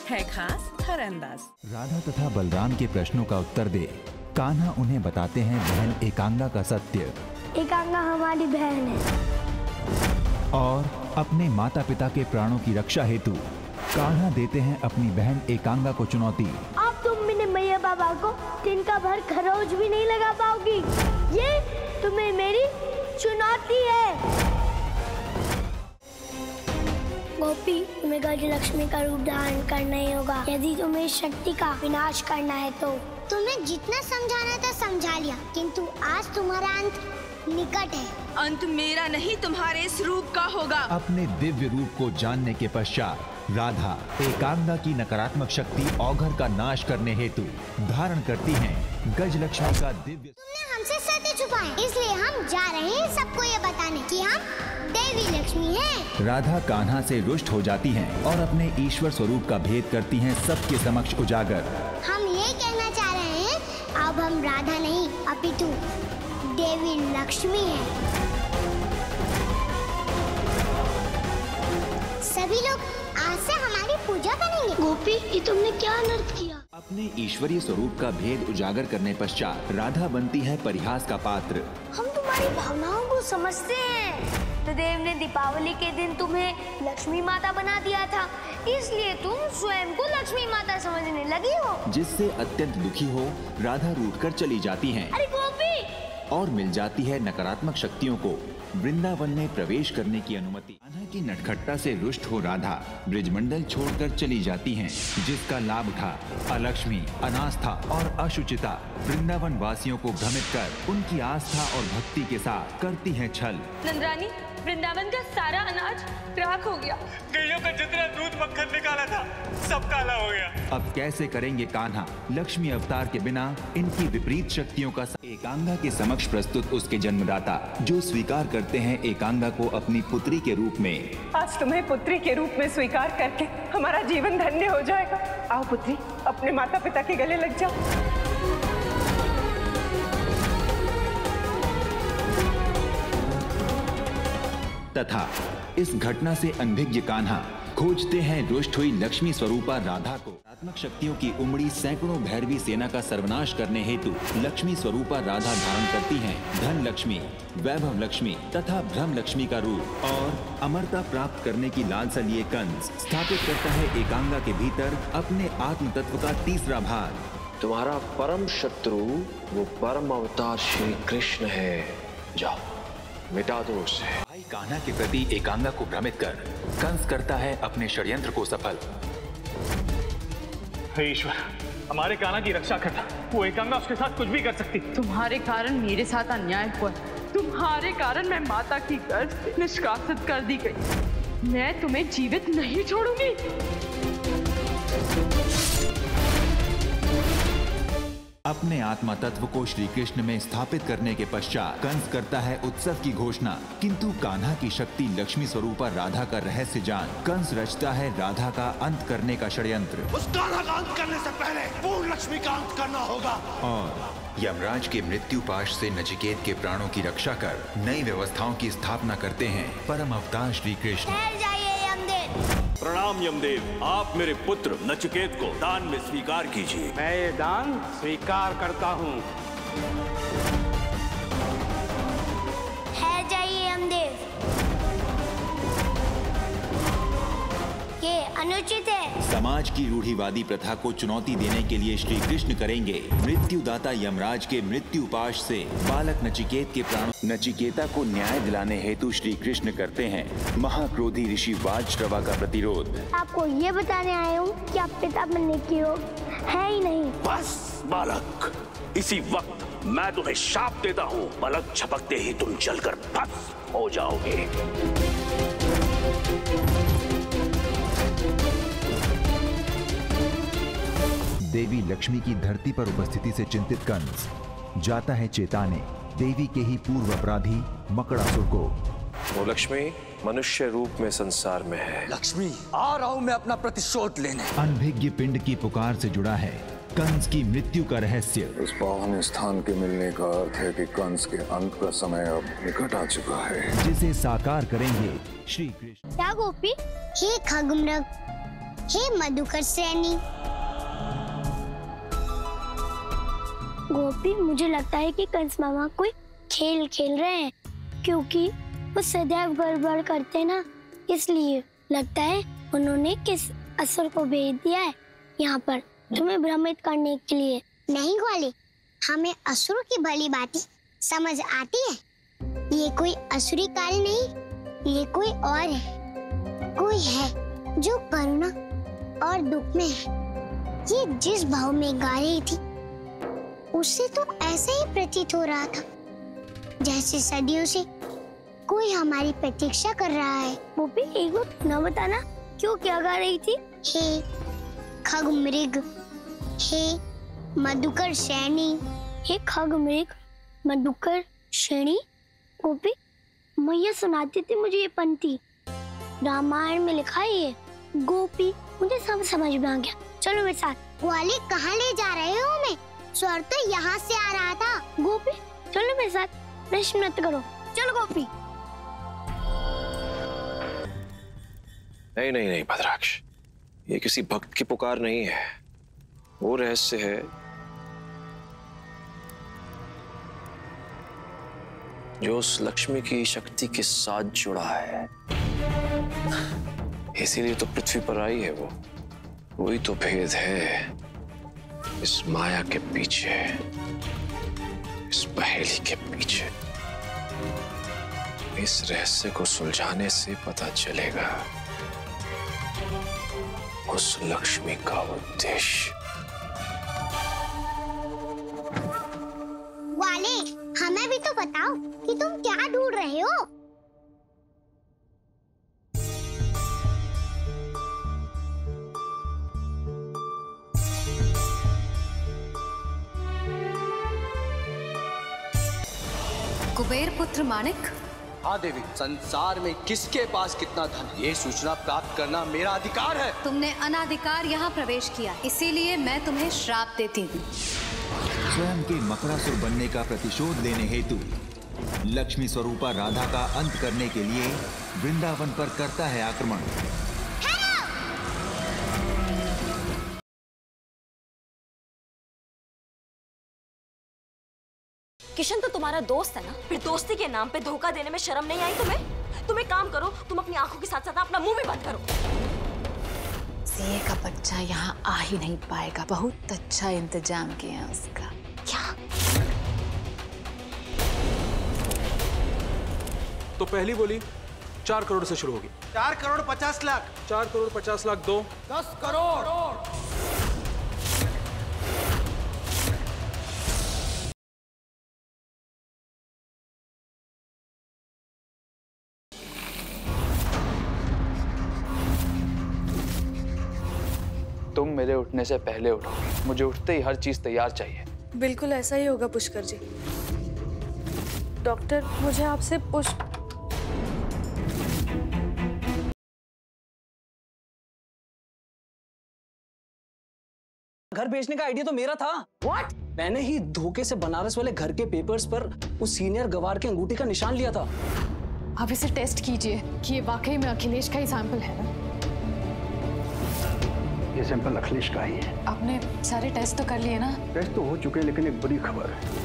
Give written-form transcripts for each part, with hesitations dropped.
है खास हर अंदाज। राधा तथा बलराम के प्रश्नों का उत्तर दे कान्हा उन्हें बताते हैं बहन एकांगा का सत्य। एकांगा हमारी बहन है। और अपने माता पिता के प्राणों की रक्षा हेतु कान्हा देते हैं अपनी बहन एकांगा को चुनौती। अब तुम मेरे मैया बाबा को दिन का भर खरोच भी नहीं लगा पाओगी। ये तुम्हें मेरी चुनौती है। गोपी, तुम्हें गजलक्ष्मी का रूप धारण करना ही होगा यदि तुम्हें शक्ति का विनाश करना है तो। तुम्हें जितना समझाना था समझा लिया, किंतु आज तुम्हारा अंत निकट है। अंत मेरा नहीं तुम्हारे इस रूप का होगा। अपने दिव्य रूप को जानने के पश्चात राधा एकांगा की नकारात्मक शक्ति औघर का नाश करने हेतु धारण करती हैं गजलक्ष्मी का दिव्य। तुमने हमसे सत्य छुपाए, इसलिए हम जा रहे हैं सबको ये बताने कि हम देवी लक्ष्मी हैं। राधा कान्हा से रुष्ट हो जाती हैं और अपने ईश्वर स्वरूप का भेद करती हैं सबके समक्ष उजागर। हम ये कहना चाह रहे हैं, अब हम राधा नहीं अपितु देवी लक्ष्मी हैं। सभी लोग आज से हमारी पूजा करेंगे। गोपी, ये तुमने क्या अनर्थ किया? अपने ईश्वरीय स्वरूप का भेद उजागर करने पश्चात राधा बनती है परिहास का पात्र। हम तुम्हारी भावनाओं को समझते हैं। तो देव ने दीपावली के दिन तुम्हें लक्ष्मी माता बना दिया था, इसलिए तुम स्वयं को लक्ष्मी माता समझने लगी हो। जिससे अत्यंत दुखी हो राधा रूठकर चली जाती हैं। अरे गोपी! और मिल जाती है नकारात्मक शक्तियों को वृंदावन में प्रवेश करने की अनुमति। कान्हा की नटखट्टा से रुष्ट हो राधा ब्रिजमंडल छोड़कर चली जाती हैं, जिसका लाभ उठा अलक्ष्मी, अनास्था और अशुचिता वृंदावन वासियों को भ्रमित कर उनकी आस्था और भक्ति के साथ करती हैं छल। नंदरानी, वृंदावन का सारा अनाज राख हो गया। गैयों का जितना दूध मक्खन निकाला था सब काला हो गया। अब कैसे करेंगे कान्हा लक्ष्मी अवतार के बिना इनकी विपरीत शक्तियों का। एकांगा के समक्ष प्रस्तुत उसके जन्मदाता जो स्वीकार करते हैं एकांगा को अपनी पुत्री के रूप में। आज तुम्हें पुत्री के रूप में स्वीकार करके हमारा जीवन धन्य हो जाएगा। आओ पुत्री, अपने माता पिता के गले लग जाओ। तथा इस घटना से अनभिज्ञ कान्हा खोजते हैं रुष्ट हुई लक्ष्मी स्वरूपा राधा को। नकारात्मक शक्तियों की उमड़ी सैकड़ों भैरवी सेना का सर्वनाश करने हेतु लक्ष्मी स्वरूपा राधा धारण करती हैं धन लक्ष्मी, वैभव लक्ष्मी तथा ब्रह्म लक्ष्मी का रूप। और अमरता प्राप्त करने की लालसा लिए कंस स्थापित करता है एकांगा के भीतर अपने आत्म तत्व का तीसरा भाग। तुम्हारा परम शत्रु वो परम अवतार श्री कृष्ण है, जाओ मिटा दो उसे। भाई कान्हा के प्रति एकांगा को भ्रमित कर कंस करता है अपने षड्यंत्र को सफल। हे ईश्वर, हमारे कान्हा की रक्षा करना, वो एकांगा उसके साथ कुछ भी कर सकती। तुम्हारे कारण मेरे साथ अन्याय हुआ। तुम्हारे कारण मैं माता की गर्भ से निष्कासित कर दी गई। मैं तुम्हें जीवित नहीं छोड़ूंगी। अपने आत्मा तत्व को श्री कृष्ण में स्थापित करने के पश्चात कंस करता है उत्सव की घोषणा, किंतु कान्हा की शक्ति लक्ष्मी स्वरूपा राधा का रहस्य जान कंस रचता है राधा का अंत करने का षड्यंत्र। उस कान्हा का अंत करने से पहले पूर्ण लक्ष्मी का अंत करना होगा। और यमराज के मृत्यु पाश से नचिकेत के प्राणों की रक्षा कर नई व्यवस्थाओं की स्थापना करते हैं परम अवतार श्री कृष्ण। प्रणाम यमदेव, आप मेरे पुत्र नचिकेत को दान में स्वीकार कीजिए। मैं ये दान स्वीकार करता हूँ। ठहर जाइए यमदेव, ये अनुचित है। समाज की रूढ़िवादी प्रथा को चुनौती देने के लिए श्री कृष्ण करेंगे मृत्युदाता यमराज के मृत्यु पाश से बालक नचिकेत के प्राणों। नचिकेता को न्याय दिलाने हेतु श्री कृष्ण करते हैं महाक्रोधी ऋषि वाजश्रवा का प्रतिरोध। आपको ये बताने आया हूँ कि आप पिता बनने की योग्य है ही नहीं। बस बालक, इसी वक्त मैं तुम्हें शाप देता हूँ। पलक झपकते ही तुम जलकर भस्म हो जाओगे। देवी लक्ष्मी की धरती पर उपस्थिति से चिंतित कंस जाता है चेताने देवी के ही पूर्व अपराधी मकड़ासुर को। वो लक्ष्मी मनुष्य रूप में संसार में है। लक्ष्मी, आ रहा हूँ मैं अपना प्रतिशोध लेने। अनभिज्ञ पिंड की पुकार से जुड़ा है कंस की मृत्यु का रहस्य। उस पावन स्थान के मिलने का अर्थ है कि कंस के अंत का समय अब निकट आ चुका है, जिसे साकार करेंगे श्री कृष्ण। क्या गोपी? हे खगमृग, हे मधुकर सैनी। गोपी, मुझे लगता है कि कंस मामा कोई खेल खेल रहे हैं, क्योंकि वो सदैव गड़बड़ करते ना, इसलिए लगता है उन्होंने किस असुर को भेज दिया है यहाँ पर तुम्हें भ्रमित करने के लिए। नहीं ग्वाले, हमें असुर की भली बातें समझ आती है। ये कोई असुरी काल नहीं, ये कोई और है। कोई है जो करुणा और दुख में है। ये जिस भाव में गा रही थी उससे तो ऐसा ही प्रतीत हो रहा था जैसे सदियों से कोई हमारी प्रतीक्षा कर रहा है। वो भी एक बार न बताना क्यों, क्या गा रही थी? हे खगमृग, हे मधुकर सैनी। हे खगमृग, मधुकर सैनी। गोपी, मैया सुनाती थी मुझे ये पंक्ति, रामायण में लिखा है ये। गोपी, मुझे सब समझ में आ गया, चलो मेरे साथ। ग्वाले, कहाँ ले जा रहे हो हमें? स्वर तो यहाँ से आ रहा था। गोपी, चलो मेरे साथ, प्रश्न मत करो, चलो गोपी। नहीं नहीं नहीं भद्राक्ष, ये किसी भक्त की पुकार नहीं है। वो रहस्य है जो उस लक्ष्मी की शक्ति के साथ जुड़ा है, इसीलिए तो पृथ्वी पर आई है वो। वही तो भेद है इस माया के पीछे, इस पहेली के पीछे। इस रहस्य को सुलझाने से पता चलेगा उस लक्ष्मी का उद्देश्य। ग्वाले, हमें भी तो बताओ कि तुम क्या ढूंढ रहे हो? कुबेर पुत्र माणिक। हाँ देवी, संसार में किसके पास कितना धन है, ये सूचना प्राप्त करना मेरा अधिकार है। तुमने अनाधिकार यहाँ प्रवेश किया, इसीलिए मैं तुम्हें श्राप देती हूँ। स्वयं के मकरासुर बनने का प्रतिशोध लेने हेतु लक्ष्मी स्वरूपा राधा का अंत करने के लिए वृंदावन पर करता है आक्रमण। किशन तो तुम्हारा दोस्त है ना, फिर दोस्ती के नाम पे धोखा देने में शर्म नहीं आई तुम्हें? तुम एक काम करो, तुम अपनी आंखों के साथ साथ अपना मुंह भी बंद करो। सीए का बच्चा यहाँ आ ही नहीं पाएगा, बहुत अच्छा इंतजाम किया उसका। क्या? तो पहली बोली 4 करोड़ से शुरू होगी। 4 करोड़ 50 लाख। 4 करोड़ 50 लाख दो। 10 करोड़। तुम मेरे उठने से पहले उठोगे, मुझे उठते ही हर चीज तैयार चाहिए। बिल्कुल ऐसा ही होगा पुष्कर जी। डॉक्टर, मुझे आपसे घर बेचने का आइडिया तो मेरा था। What? मैंने ही धोखे से बनारस वाले घर के पेपर्स पर उस सीनियर गवार के अंगूठी का निशान लिया था। आप इसे टेस्ट कीजिए कि ये वाकई में अखिलेश का ही सैंपल है ना? ये सैंपल अखिलेश का ही है। आपने सारे टेस्ट तो कर लिए ना? टेस्ट तो हो चुके हैं, लेकिन एक बड़ी खबर है।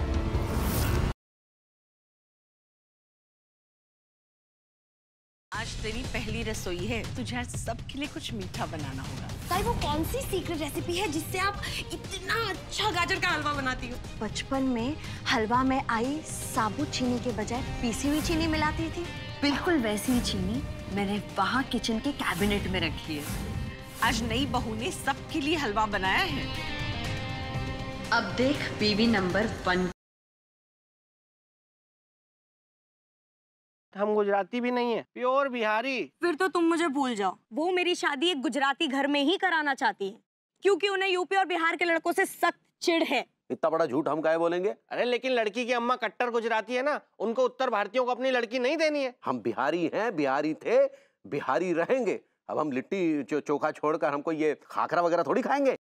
आज तेरी पहली रसोई है, तुझे आज सबके लिए कुछ मीठा बनाना होगा। ताई, वो कौन सी सीक्रेट रेसिपी है जिससे आप इतना अच्छा गाजर का हलवा बनाती हो? बचपन में हलवा में आई साबुत चीनी के बजाय पीसी हुई चीनी मिलाती थी। बिल्कुल वैसी ही चीनी मैंने वहाँ किचन के कैबिनेट में रखी है। आज नई बहू ने सबके लिए हलवा बनाया है। अब देख बीवी नंबर 1। हम गुजराती भी नहीं है, प्योर बिहारी। फिर तो तुम मुझे भूल जाओ। वो मेरी शादी एक गुजराती घर में ही कराना चाहती है, क्योंकि उन्हें यूपी और बिहार के लड़कों से सख्त चिढ़ है। इतना बड़ा झूठ हम काहे बोलेंगे? अरे लेकिन लड़की की अम्मा कट्टर गुजराती है ना, उनको उत्तर भारतीयों को अपनी लड़की नहीं देनी है। हम बिहारी हैं, बिहारी थे, बिहारी रहेंगे। अब हम लिट्टी चोखा छोड़कर हमको ये खाखरा वगैरह थोड़ी खाएंगे।